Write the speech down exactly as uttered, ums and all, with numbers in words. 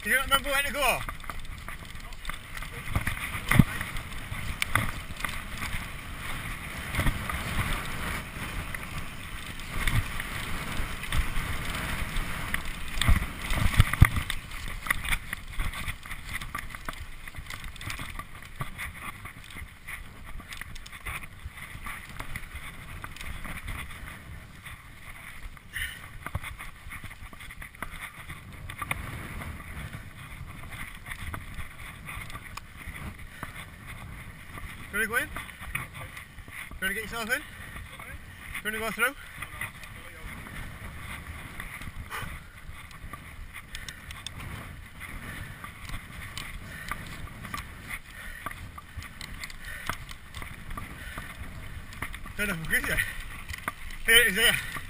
Do you not remember where to go? Do you want to go in? Do you want to get yourself in? Do you want to go through? Don't know, good, yeah. Here it is here.